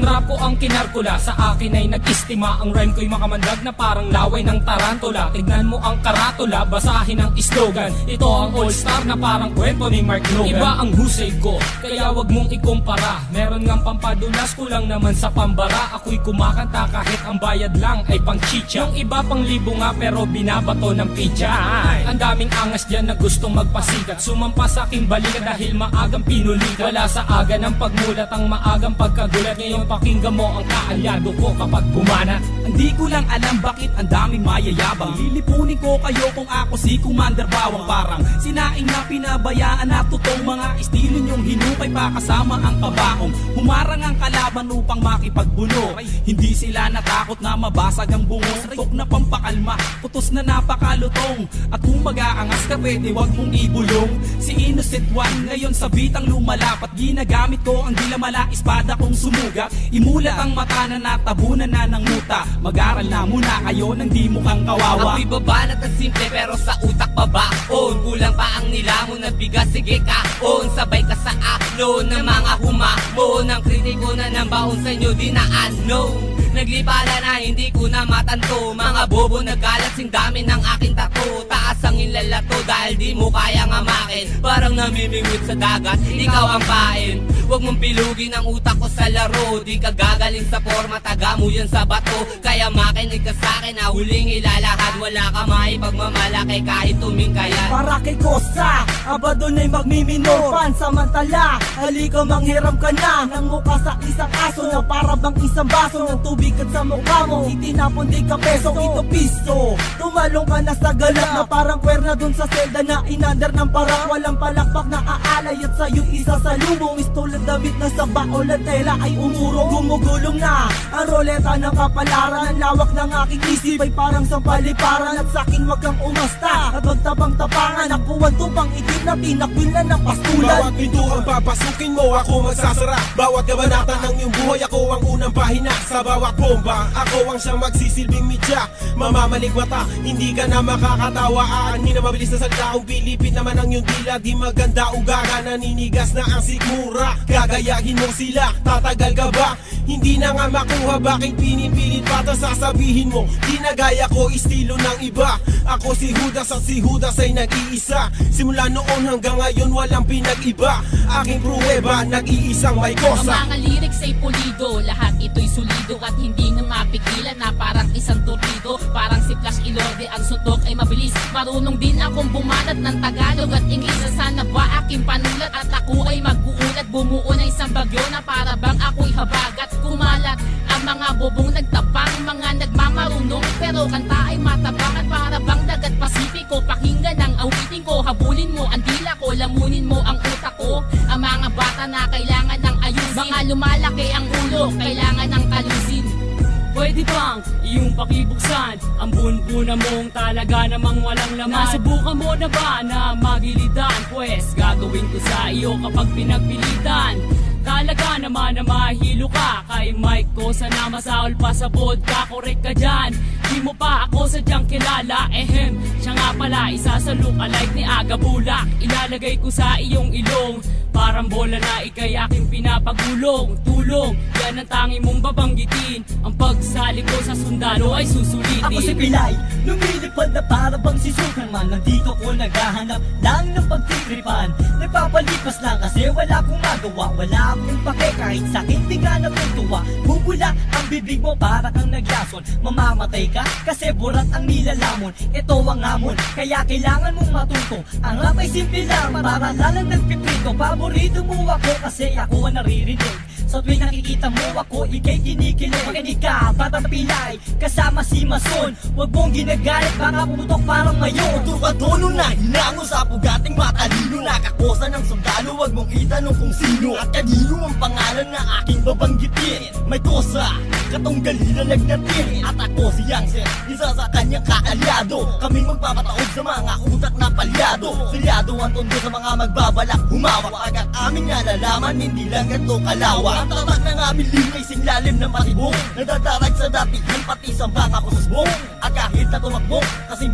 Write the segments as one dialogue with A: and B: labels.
A: rap ko ang kinarkula, sa akin ay nag-istima. Ang rhyme ko'y makamandag na parang laway ng tarantula. Tignan mo ang karatula, basahin ang slogan. Ito ang all-star na parang kwento ni Mark Logan. Iba ang husay ko, kaya wag mong ikumpara. Meron ngang pampadulas, kulang naman sa pambara. Ako'y kumakanta kahit ang bayad lang ay pang chicha. Yung iba pang libo nga pero binabato ng pizza. Ang daming angas dyan na gustong magpasikat, sumampa sa aking balikat dahil maagang pinulikat. Wala sa aga ng pagmulat ang maagang pagkagulat. Ngayon pakinggan mo ang kaalyado ko kapag bumana.
B: Hindi ko lang alam bakit ang daming mayayabang. Lilipunin ko kayo kung ako si Commander Bawang. Parang sinaing na pinabayaan na totoong mga estilo nyong hinukay pa kasama ang kabaong. Humarang ang kalaban upang makipagbuno. Hindi sila natakot na mabasag ang bungo. Tok na pampakalma, putos na napakalutong. At kung mag-aangas ka pwede wag mong ibulong. Si Innocent One ngayon sa bitang lumalapat. Ginagamit ko ang dilamala, espada kong sumugat. Imulat ang mata na natabunan na ng muta. Mag-aral na muna kayo nang di mukhang kawawa.
C: Ako'y babanat at simple pero sa utak babaon. Kulang pa ang nilamon na bigas, sige kaon. Sabay ka sa aklo ng mga humamon. Ang kritiko na ng baon sa inyo di na ano. Naglipala na hindi ko na matanto. Mga bobo nagkalat sing dami ng aking tato. Taas ang inlalato dahil di mo kaya ngamakin. Parang namimingwit sa dagat, ikaw ang pain. Huwag mong pilugin ang utak ko sa laro. Di ka gagaling sa forma, taga mo yan sa bato. Kaya makinig ka sa'kin na huling ilalahad. Wala ka maipagmamalaki kahit tumingkayan.
D: Para kay Kosa, abadon ay magmiminor. Pansamantala, halika manghiram ka na ng mukha sa isang aso na para bang isang baso ng tubig at sa mukha mo. Itinapon di ka peso, ito piso. Tumalong ka na sa galak na parang kwerna dun sa selda na inandar ng parak. Walang palakpak na aalay at sa'yo isa sa lumong. Istulad damit na sa baol at tela ay umuro. Gumugulong na ang roleta ng kapalaran. Ang lawak ng aking isip ay parang sampaliparan. At sa'kin wag kang umasta at magtabang tapangan. Nakuwan tupang itim na pinakwil na ng pastulan.
E: Bawat pinto ang papasukin mo, ako magsasara. Bawat kabanata ng iyong buhay, ako ang unang pahina. Sa bawat bomba, ako ang siyang magsisilbing media. Mamamalik mata, hindi ka na makakatawa. Aanhin na mabilis na salita, kung pilipit naman ang iyong dila. Di maganda ugaga, naninigas na ang sigmura. Gagayahin mo sila, tatagal ka ba? Hindi na nga makuha, bakit pinipilit pa? Tas sasabihin mo, di na gaya ko, estilo ng iba. Ako si Judas at si Judas ay nag-iisa. Simula noon hanggang ngayon walang pinag-iba. Aking pruweba, nag-iisang may kosa.
F: Ang mga lyrics ay pulido, lahat ito'y solido. At hindi na mapigilan na parang isang torpedo. Parang si Flash Ilorde, ang suntok ay mabilis. Marunong din akong bumanat ng Tagalog at Ingles. Sana ba aking panulat at ako ay mag-uulat. Bumuo na isang bagyo na para bang ako'y habagat. Kumalat ang mga bobong nagtapang, mga nagmamarunong pero kanta ay matabang. At para bang dagat Pasipiko, pakinggan ang awitin ko. Habulin mo ang dila ko, lamunin mo ang utak ko. Ang mga bata na kailangan ng ayusin, mga lumalaki ang ulo, kailangan ng kalusin.
G: Pwede bang iyong pakibuksan ang bunbuna mong talaga namang walang laman? Nasubukan mo na ba na magilidan? Pwes gagawin ko sa iyo kapag pinagpilitan. Talaga naman na mahilo ka kay Mike ko, sana masaol pa sa vodka. Korek ka dyan, di mo pa ako sadyang kilala. Siya nga pala isa sa look-alike ni Aga Bulak. Ilalagay ko sa iyong ilong, parang bola na ikay aking pinapagulong. Tulong, yan ang tangi mong babanggitin. Ang pagsali ko sa sundalo ay susulitin.
D: Ako si Pilay, lumilipad na para bang si Superman. Nandito ko naghahanap lang ng pagtitripan. Nagpapalipas lang kasi wala akong magawa. Wala akong pake kahit sakit di ka natutuwa. Bubula ang bibig mo para kang naglason. Mamamatay ka kasi burat ang nilalamon. Ito ang hamon, kaya kailangan mong matuto. Ang rap ay simple lang, para lang nagpiprito. Paborito mo ako kasi ako ang naririnig. Sa tuwing nakikita mo ako, ikay kinikilig. Makinig ka, Batang Pilay, kasama si Mason. Huwag mong ginagalit, baka pumutok parang mayon.
H: Tukatono na hinango sa pugating matalino. Nakakosa ng sundalo, huwag mong itanong kung sino at kanino ang pangalan na aking babanggitin. May kosa, katong galila nagnatin. At ako si Yangser, isa sa kanyang kaalyado. Kaming magpapataog sa mga utak na palyado. Silyado ang tondo sa mga magbabalak humawak. Agad aming nalalaman, hindi lang ganito kalawa. Ang tatak ng aming lingay singlalim ng patibong. Nadadarag sa dati ng pati sa mga kusasbong. At kahit na tumakbo, kasing bilis pa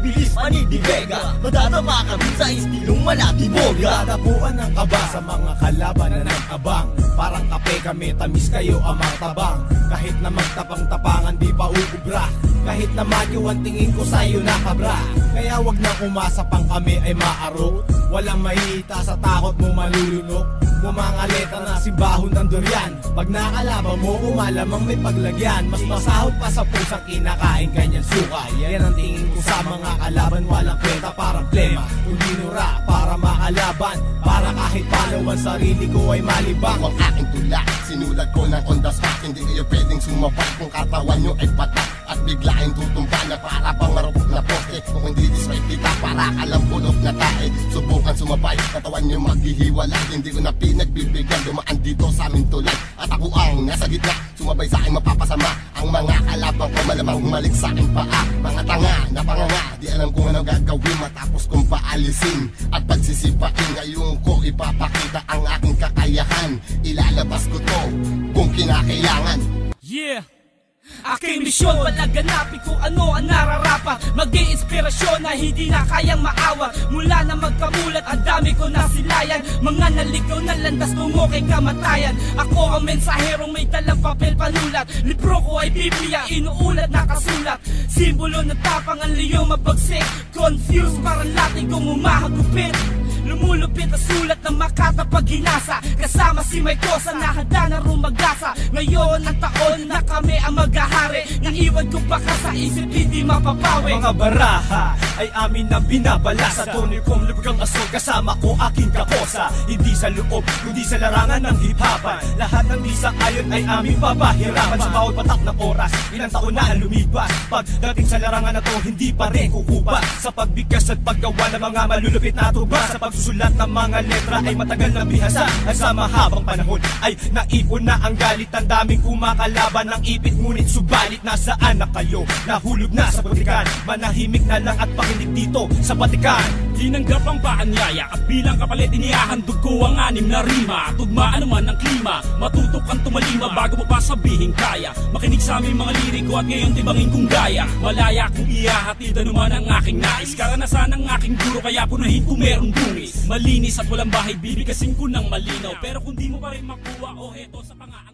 H: Manny Di Vega. Madadama kami sa istilong malatiboga.
E: Dadapuan ng kaba sa mga kalaban na nag-abang. Parang kape kami, tamis kayo amang tabang. Kahit na magtapang-tapangan di pa uubra. Kahit na magyo ang tingin ko sa'yo na kabra. Kaya wag na umasa pang kami ay maaro. Walang mahihita sa takot mo malulunok. Mumangaleta na simbahon ng durian. Pag nakalaban mo, umalamang may paglagyan. Mas masahod pa sa pusang kinakain kanyang suka. Yan ang tingin ko sa mga kalaban. Walang kwenta parang plema. Hindi nura para makalaban. Para kahit paano ang sarili ko ay malibang.
I: Ang aking tula, sinulat ko ng on the spot. Hindi kayo pwedeng sumabay kung katawan nyo ay patak. At biglaing tutumba na para pang marupok na poste. Kung hindi diswipe kita para kalambulok na tae. Subukan sumabay, katawan nyo maghihiwalay. Hindi ko na pinagbibigyan, dumaan dito sa aming tulay. At ako ang nasa gitna, sumabay sa aking mapapasama. Ang mga kalabang ko malamang humalik sa aking paa. Mga tanga na panganga, di alam kung ano gagawin matapos kong paalisin. At pagsisipain, ngayon ko ipapakita ang aking kakayahan. Ilalabas ko to kung kinakailangan.
B: Yeah! Aking misyon, palaganapin kung ano ang nararapat. Maging inspirasyon na hindi na kayang maawa. Mula na magkamulat, ang dami ko nasilayan. Mga naligaw na landas tungo kay kamatayan. Ako ang mensaherong may dalang papel panulat. Libro ko ay Biblia, inuulat nakasulat. Simbolo ng tapang ang liyong mabagsik. Confused parang lating kong umahagupit. Lumulupit ang sulat ng Makata pag ginasa. Kasama si May Kosa na handa na rumagasa. Ngayon ang taon na kami ang maghahari. Naiwan ko baka sa isip hindi mapapawi.
E: Mga baraha ay amin na binabalasa. Tunay kong lubrang asol kasama ko aking kakosa. Hindi sa loob, kundi sa larangan ng hip-hopan. Lahat ng di sa ayon ay aming papahirapan. Sa bawat patak ng oras, ilang taon na lumipas. Pagdating sa larangan na to, hindi pa rin kukupa. Sa pagbigkas at paggawa ng mga malulupit na tuba. Sa pagsusulat ng mga letra ay matagal na bihasa. At sa mahabang panahon ay naipon na ang galit. Ang daming kumakalaban ng ipit, ngunit subalit nasaan na kayo? Nahulog na sa butikan, manahimik na lang at pakinig dito sa batikan.
B: Tinanggap ang paanyaya at bilang kapalit inihahandog ko ang 6 na rima. Tugmaan naman ng klima, matutok kang tumalima bago mo pa sabihin kaya. Makinig sa aming mga liriko at ngayon tibangin kong gaya. Malaya kong ihahatid naman ang aking nais. Karanasan ng aking guro kaya punahin kung meron dungis. Malinis at walang bahay, bibigkasin ko ng malinaw. Pero kung di mo pa rin makuha o eto sa panga